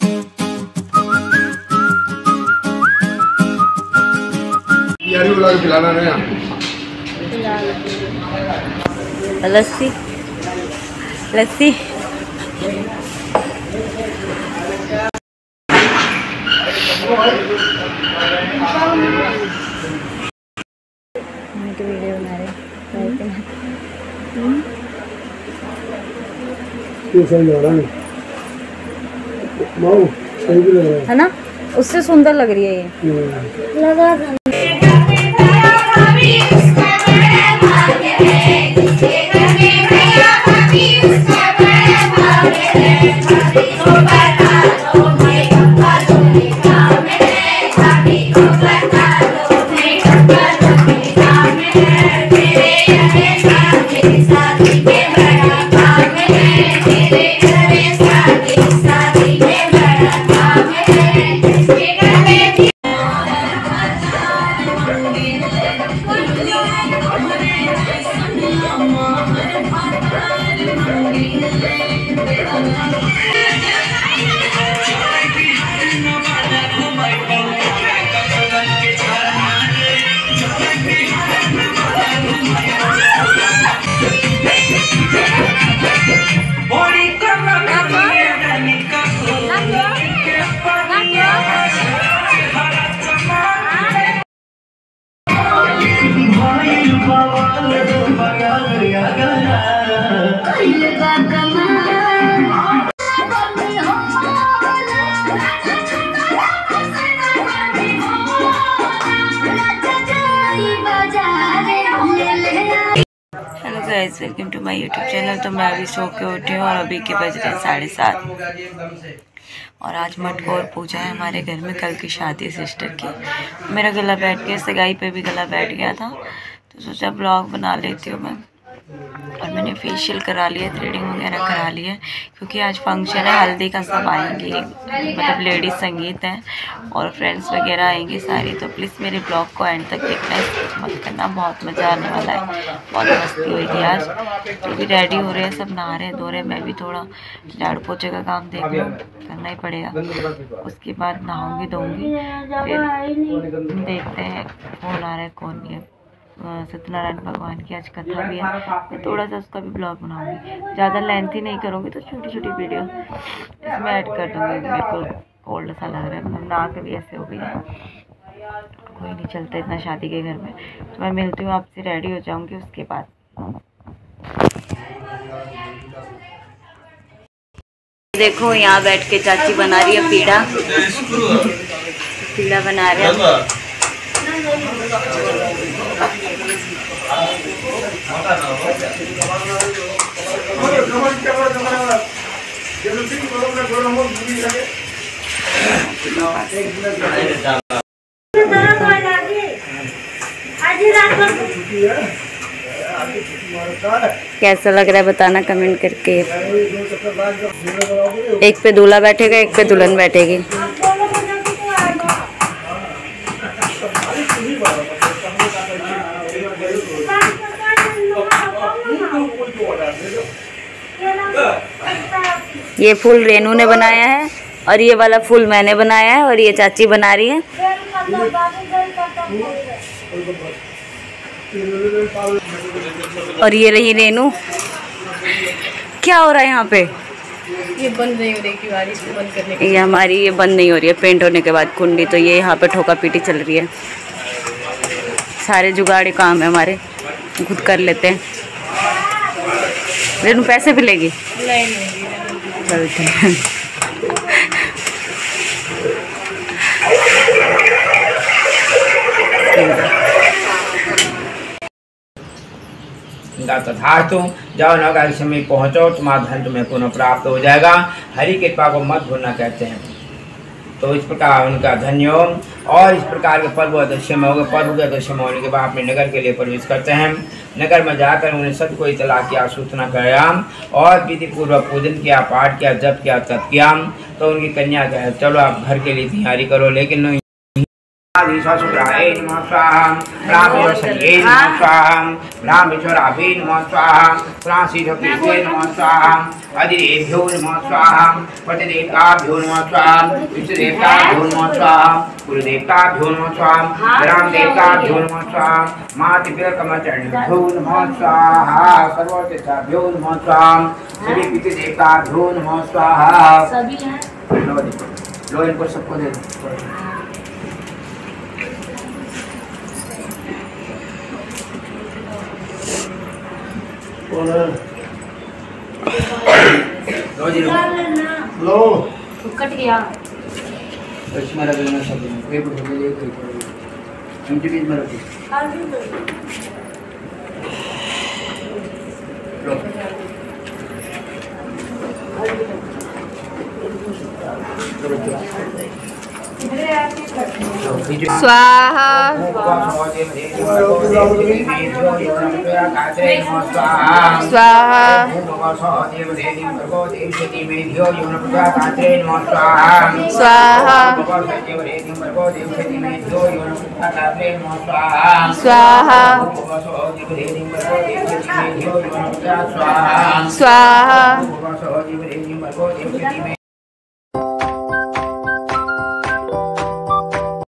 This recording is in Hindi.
खिलाना नहीं लस्सी लस्सी तो वीडियो बना रहे है ना, उससे सुंदर लग रही है ये। लगा guys, welcome to my YouTube channel. तो मैं अभी सो के उठी हूँ और अभी के बज रहे हैं 7:30 और आज मटकोर पूजा है हमारे घर में। कल की शादी सिस्टर की। मेरा गला बैठ गया, सगाई पे भी गला बैठ गया था, तो सोचा ब्लॉग बना लेती हूँ मैं। और मैंने फेशियल करा लिया, थ्रेडिंग वगैरह करा लिया, क्योंकि आज फंक्शन है, हल्दी का सब आएंगे, मतलब लेडीज़ संगीत है और फ्रेंड्स वगैरह आएंगे सारी। तो प्लीज़ मेरे ब्लॉग को एंड तक देखना, स्किप मत करना, बहुत मज़ा आने वाला है। बहुत मस्ती हुई थी आज। तो भी रेडी हो रहे हैं, सब नहा रहे हैं धो रहे हैं। मैं भी थोड़ा झाड़ू पोछे का काम देख लूँ, करना ही पड़ेगा। उसके बाद नहाऊँगी धोऊँगी, फिर देखते हैं कौन आ रहा है कौन नहीं है। सत्यनारायण भगवान की आज कथा भी है, मैं थोड़ा सा उसका भी ब्लॉग बनाऊंगी। ज़्यादा लेंथी नहीं करूँगी, तो छोटी छोटी वीडियो इसमें ऐड कर दूँगी। मेरे को कोल्ड सा लग रहा है, मतलब नाक भी ऐसे हो गई है। कोई नहीं चलता इतना शादी के घर में। तो मैं मिलती हूँ आपसे, रेडी हो जाऊँगी उसके बाद। देखो यहाँ बैठ के चाची बना रही है पीड़ा, पीड़ा बना रहे हैं। कैसा लग रहा है बताना कमेंट करके। एक पे दूल्हा बैठेगा, एक पे दुल्हन बैठेगी। ये फूल रेनू ने बनाया है और ये वाला फूल मैंने बनाया है और ये चाची बना रही है। और ये रही रेनू। क्या हो रहा है यहाँ पे? ये बंद नहीं हो रही है बारिश को बंद करने के। ये हमारी ये बंद नहीं हो रही है पेंट होने के बाद कुंडी, तो ये यहाँ पे ठोका पीटी चल रही है। सारे जुगाड़ी काम है हमारे, खुद कर लेते हैं। रेनू पैसे भी लेगी? नहीं चलते हैं। तथास्तु। जाओ नगर समय पहुँचो, तुम्हारा धन तुम्हें पुनः प्राप्त हो जाएगा। हरि कृपा को मत भूलना कहते हैं। तो इस प्रकार उनका धन्यवाद। और इस प्रकार के पर्व अदृश्य में होगा। पर्व के अदृश्य में होने के बाद अपने नगर के लिए प्रवेश करते हैं। नगर में जाकर उन्हें सब को इतला किया, सूचना कराया और विधि पूर्वक पूजन किया, पाठ किया, जप किया, तप किया। तो उनकी कन्या कहे चलो आप घर के लिए तैयारी करो, लेकिन ब्रह्माधीश्वर शुक्राय नमः स्वाहा ब्राह्मेश्वर शनिये नमः स्वाहा ब्राह्मेश्वराभे नमः स्वाहा प्रांशीधकेशवे नमः स्वाहा अधिदेभ्यो नमः स्वाहा पतिदेवताभ्यो नमः स्वाहा विष्णुदेवताभ्यो नमः स्वाहा गुरुदेवताभ्यो नमः स्वाहा ग्रामदेवताभ्यो नमः स्वाहा मातृकमचरणभ्यो नमः स्वाहा सर्वतीर्थाभ्यो नमः स्वाहा सभी पितृदेवताभ्यो नमः स्वाहा। सभी हैं लो इनको सबको दे दो। लो जी लो कट गया इसमें रख लेना सब एक उठा ले एक उनके बीच में रखो लो स्वाहा स्वाहा स्वाहा स्वाहा स्वाहा।